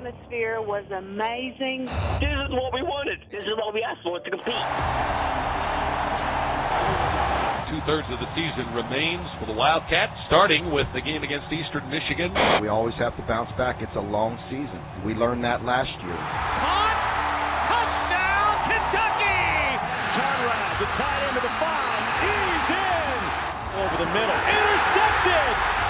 atmosphere was amazing. This is what we wanted. This is what we asked for, to compete. Two-thirds of the season remains for the Wildcats, starting with the game against Eastern Michigan. We always have to bounce back. It's a long season. We learned that last year. Caught! Touchdown, Kentucky! It's Conrad, the tight end of the 5. He's in! Over the middle. Intercepted!